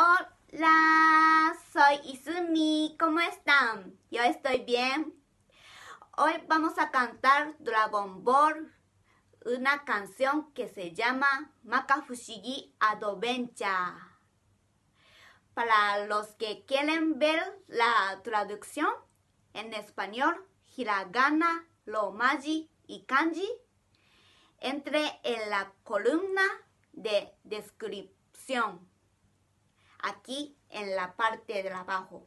Hola, soy Izumi, ¿cómo están? Yo estoy bien. Hoy vamos a cantar Dragon Ball, una canción que se llama Maka Fushigi Adventure. Para los que quieren ver la traducción en español, hiragana, romaji y kanji, entre en la columna de descripción, aquí en la parte de abajo.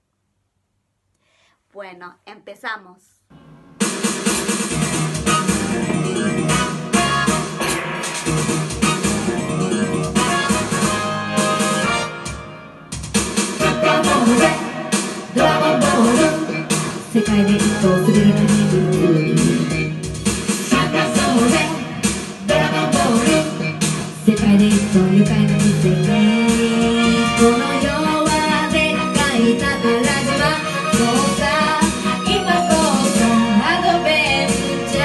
Bueno, empezamos. Dragon Ball 世界で一等スリルな人物逆そうでドラゴンボール世界で一等愉快な奇跡この世はでっかい宝島そうさ今こそアドベンチ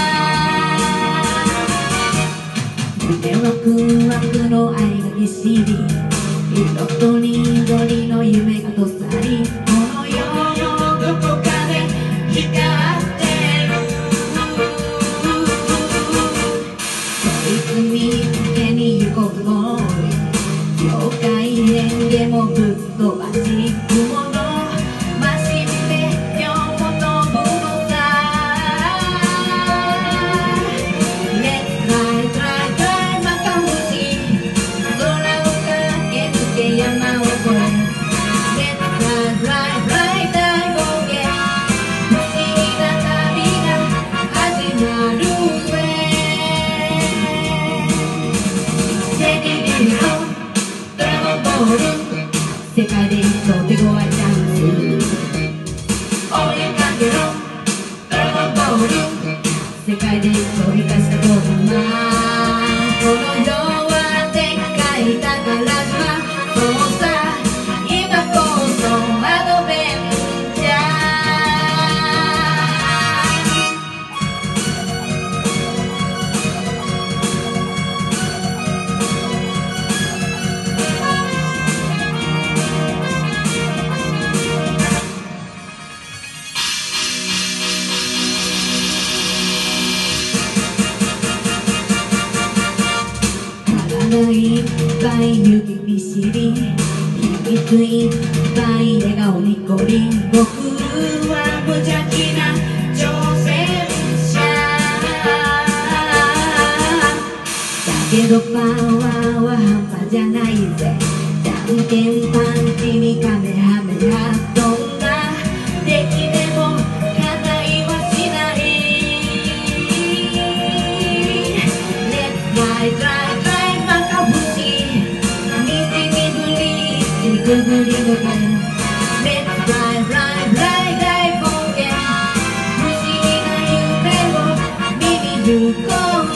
ャー見てワクワクの愛がぎっしり色とりどりの夢がどっさりこの世のどこかで光ってるそいつ見つけに行こうつもり境界変化もぶっ飛ばし雲のましって今日も飛ぶのさ Let's fly, fly, fly まか不思議空を駆け抜け山を越え Let's fly, fly, fly 大冒険不思議な旅が始まるぜテレビのドラゴンボール世界で一等手強いチャンス追いかけろドラゴンボール世界で一等生かしたドラマこの世はでっかい宝島そうさ今こそアドベンチャ体いっぱい雪びしり秘密いっぱい笑顔にこり僕は無邪気な挑戦者だけどパワーは半端じゃないぜじゃんけんパンチにカメハメハどんな敵でも硬いはしない Let's fly, fly, fly バカ不思議くぐり抜け Let's fly, fly, fly 大冒険不思議な夢を見に行こう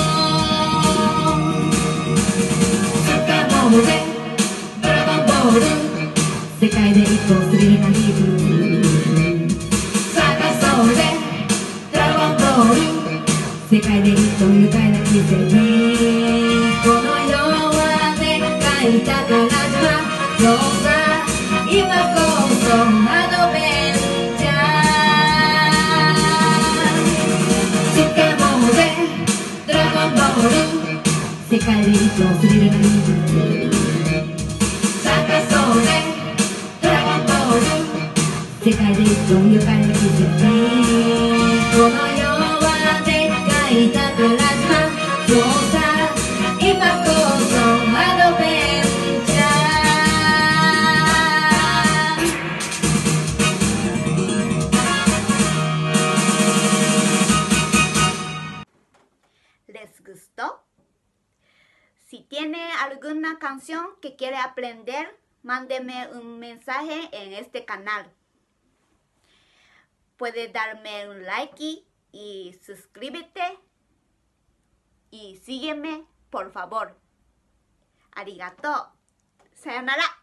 掴もうぜドラゴンボール世界で一等スリルな秘密探そうぜドラゴンボール世界で一等愉快な奇跡この世はでっかい宝島そうさ今こそアドベンチャー掴もうぜドラゴンボール世界で一等スリルな秘密探そうぜドラゴンボール世界で一等愉快な奇跡この世はでっかい宝島そうさ今こそアドベンチャー ¿Les gustó? Si tiene alguna canción que quiere aprender, mándeme un mensaje en este canal. Puede darme un like y suscríbete y sígueme, por favor. Arigato. Sayonara.